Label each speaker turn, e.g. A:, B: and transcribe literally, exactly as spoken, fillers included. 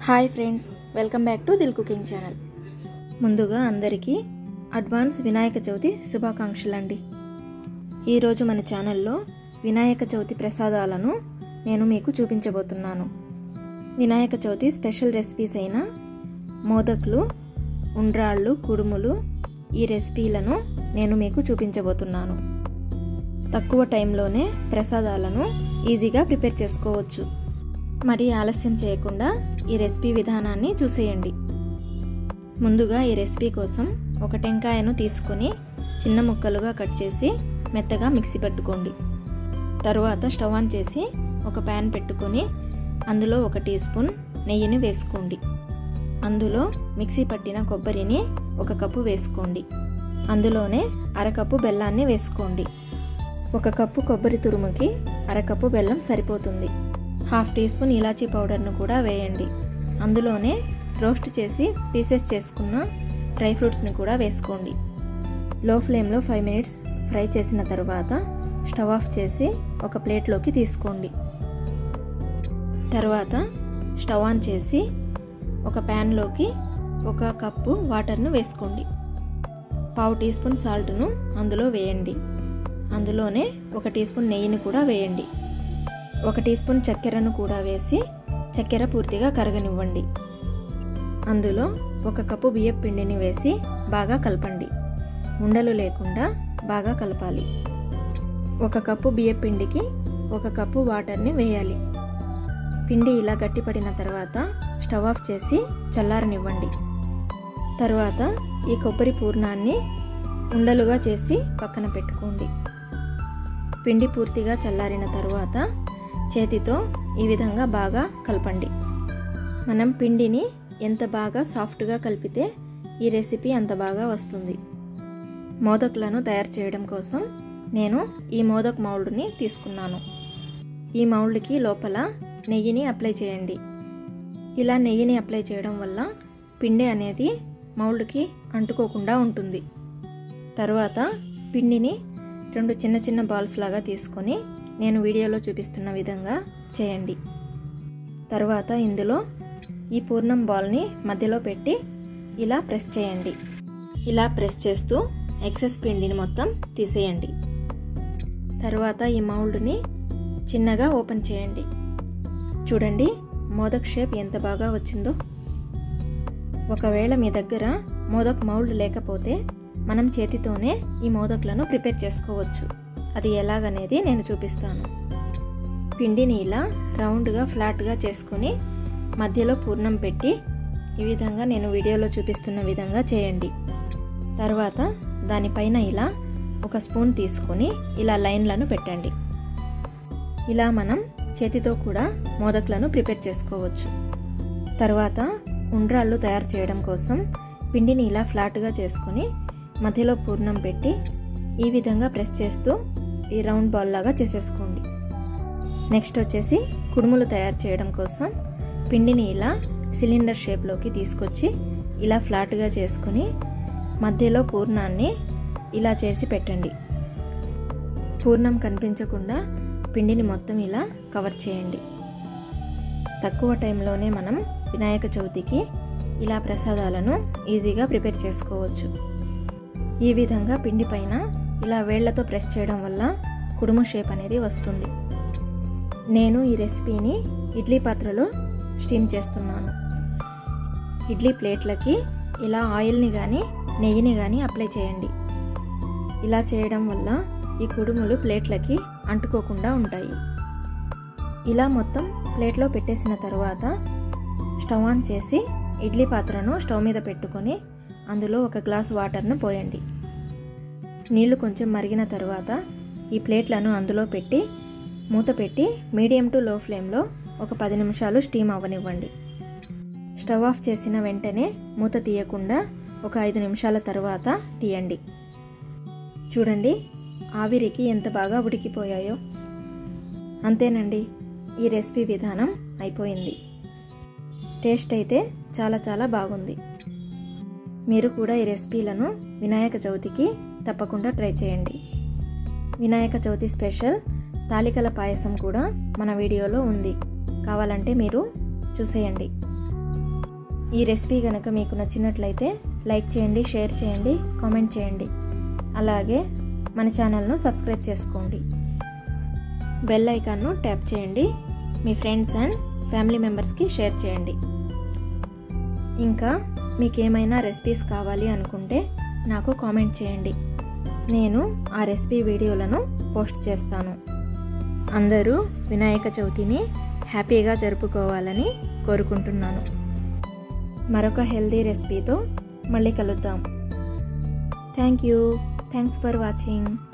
A: Hi friends, welcome back to Dil cooking channel. ముందుగా అందరికీ advance Vinayaka Chavithi శుభాకాంక్షలండి. ఈరోజు మన ఛానల్లో వినాయక చవితి ప్రసాదాలను నేను మీకు చూపించబోతున్నాను. వినాయక చవితి స్పెషల్ రెసిపీస్ అయిన మోదకులు, ఉండ్రాళ్ళు, కుడుములు, ఈ రెసిపీలను నేను మీకు చూపించబోతున్నాను. తక్కువ టైంలోనే ప్రసాదాలను ఈజీగా ప్రిపేర్ చేసుకోవచ్చు. మరి ఆలస్యం చేయకుండా ఈ రెసిపీ విధానాన్ని చూసేయండి. ముందుగా ఈ రెసిపీ కోసం ఒక టెంకాయను తీసుకొని చిన్న ముక్కలుగా కట్ చేసి మెత్తగా మిక్సీ పట్టుకోండి. తరువాత స్టవ్ ఆన్ చేసి ఒక ప్యాన్ పెట్టుకొని అందులో ఒక టీ స్పూన్ నెయ్యిని వేసుకోండి. అందులో మిక్సీ పట్టిన కొబ్బరిని ఒక కప్పు వేసుకోండి. అందులోనే అరకప్పు బెల్లాన్ని వేసుకోండి. ఒక కప్పు కొబ్బరి తురుముకి అరకప్పు బెల్లం సరిపోతుంది. హాఫ్ టీ స్పూన్ ఇలాచీ పౌడర్ను కూడా వేయండి. అందులోనే రోస్ట్ చేసి పీసెస్ చేసుకున్న డ్రై ఫ్రూట్స్ని కూడా వేసుకోండి. లో ఫ్లేమ్లో ఫైవ్ మినిట్స్ ఫ్రై చేసిన తర్వాత స్టవ్ ఆఫ్ చేసి ఒక ప్లేట్లోకి తీసుకోండి. తర్వాత స్టవ్ ఆన్ చేసి ఒక ప్యాన్లోకి ఒక కప్పు వాటర్ను వేసుకోండి. పావు టీ స్పూన్ సాల్ట్ను అందులో వేయండి. అందులోనే ఒక టీ స్పూన్ నెయ్యిని కూడా వేయండి. ఒక టీ స్పూన్ చక్కెరను కూడా వేసి చక్కెర పూర్తిగా కరగనివ్వండి. అందులో ఒక కప్పు బియ్యం పిండిని వేసి బాగా కలపండి. ఉండలు లేకుండా బాగా కలపాలి. ఒక కప్పు బియ్యం పిండికి ఒక కప్పు వాటర్ని వేయాలి. పిండి ఇలా గట్టిపడిన తర్వాత స్టవ్ ఆఫ్ చేసి చల్లారనివ్వండి. తర్వాత ఈ కొబ్బరి పూర్ణాన్ని ఉండలుగా చేసి పక్కన పెట్టుకోండి. పిండి పూర్తిగా చల్లారిన తర్వాత చేతితో ఈ విధంగా బాగా కలపండి. మనం పిండిని ఎంత బాగా సాఫ్ట్గా కలిపితే ఈ రెసిపీ అంత బాగా వస్తుంది. మోదకులను తయారు చేయడం కోసం నేను ఈ మోదక్ మౌల్డ్ని తీసుకున్నాను. ఈ మౌల్డ్కి లోపల నెయ్యిని అప్లై చేయండి. ఇలా నెయ్యిని అప్లై చేయడం వల్ల పిండి అనేది మౌల్డ్కి అంటుకోకుండా ఉంటుంది. తర్వాత పిండిని రెండు చిన్న చిన్న బాల్స్ లాగా తీసుకొని నేను వీడియోలో చూపిస్తున్న విధంగా చేయండి. తర్వాత ఇందులో ఈ పూర్ణం బాల్ని మధ్యలో పెట్టి ఇలా ప్రెస్ చేయండి. ఇలా ప్రెస్ చేస్తూ ఎక్సెస్ పిండిని మొత్తం తీసేయండి. తర్వాత ఈ మౌల్డ్ని చిన్నగా ఓపెన్ చేయండి. చూడండి మోదక్ షేప్ ఎంత బాగా వచ్చిందో. ఒకవేళ మీ దగ్గర మోదక్ మౌల్డ్ లేకపోతే మనం చేతితోనే ఈ మోదకులను ప్రిపేర్ చేసుకోవచ్చు. అది ఎలాగనేది నేను చూపిస్తాను. పిండిని ఇలా రౌండ్గా ఫ్లాట్గా చేసుకొని మధ్యలో పూర్ణం పెట్టి ఈ విధంగా నేను వీడియోలో చూపిస్తున్న విధంగా చేయండి. తర్వాత దానిపైన ఇలా ఒక స్పూన్ తీసుకొని ఇలా లైన్లను పెట్టండి. ఇలా మనం చేతితో కూడా మోదకులను ప్రిపేర్ చేసుకోవచ్చు. తర్వాత ఉండ్రాళ్ళు తయారు చేయడం కోసం పిండిని ఇలా ఫ్లాట్గా చేసుకొని మధ్యలో పూర్ణం పెట్టి ఈ విధంగా ప్రెస్ చేస్తూ ఈ రౌండ్ బాల్ లాగా చేసేసుకోండి. నెక్స్ట్ వచ్చేసి కుడుములు తయారు చేయడం కోసం పిండిని ఇలా సిలిండర్ షేప్లోకి తీసుకొచ్చి ఇలా ఫ్లాట్గా చేసుకుని మధ్యలో పూర్ణాన్ని ఇలా చేసి పెట్టండి. పూర్ణం కనిపించకుండా పిండిని మొత్తం ఇలా కవర్ చేయండి. తక్కువ టైంలోనే మనం వినాయక చవితికి ఇలా ప్రసాదాలను ఈజీగా ప్రిపేర్ చేసుకోవచ్చు. ఈ విధంగా పిండి పైన ఇలా వేళ్లతో ప్రెస్ చేయడం వల్ల కుడుము షేప్ అనేది వస్తుంది. నేను ఈ రెసిపీని ఇడ్లీ పాత్రలో స్టీమ్ చేస్తున్నాను. ఇడ్లీ ప్లేట్లకి ఇలా ఆయిల్ని కానీ నెయ్యిని కానీ అప్లై చేయండి. ఇలా చేయడం వల్ల ఈ కుడుములు ప్లేట్లకి అంటుకోకుండా ఉంటాయి. ఇలా మొత్తం ప్లేట్లో పెట్టేసిన తర్వాత స్టవ్ ఆన్ చేసి ఇడ్లీ పాత్రను స్టవ్ మీద పెట్టుకొని అందులో ఒక గ్లాసు వాటర్ను పోయండి. నీళ్లు కొంచెం మరిగిన తర్వాత ఈ ప్లేట్లను అందులో పెట్టి మూత పెట్టి మీడియం టు లో ఫ్లేమ్లో ఒక పది నిమిషాలు స్టీమ్ అవ్వనివ్వండి. స్టవ్ ఆఫ్ చేసిన వెంటనే మూత తీయకుండా ఒక ఐదు నిమిషాల తర్వాత తీయండి. చూడండి ఆవిరికి ఎంత బాగా ఉడికిపోయాయో. అంతేనండి, ఈ రెసిపీ విధానం అయిపోయింది. టేస్ట్ అయితే చాలా చాలా బాగుంది. మీరు కూడా ఈ రెసిపీలను వినాయక చవితికి తప్పకుండా ట్రై చేయండి. వినాయక చవితి స్పెషల్ తాలికల పాయసం కూడా మన వీడియోలో ఉంది. కావాలంటే మీరు చూసేయండి. ఈ రెసిపీ కనుక మీకు నచ్చినట్లయితే లైక్ చేయండి, షేర్ చేయండి, కామెంట్ చేయండి. అలాగే మన ఛానల్ను సబ్స్క్రైబ్ చేసుకోండి. బెల్ ఐకాన్ను ట్యాప్ చేయండి. మీ ఫ్రెండ్స్ అండ్ ఫ్యామిలీ మెంబర్స్కి షేర్ చేయండి. ఇంకా మీకు ఏమైనా రెసిపీస్ కావాలి అనుకుంటే నాకు కామెంట్ చేయండి. నేను ఆ రెసిపీ వీడియోలను పోస్ట్ చేస్తాను. అందరూ వినాయక చవితిని హ్యాపీగా జరుపుకోవాలని కోరుకుంటున్నాను. మరొక హెల్దీ రెసిపీతో మళ్ళీ కలుద్దాం. Thank you. Thanks for watching.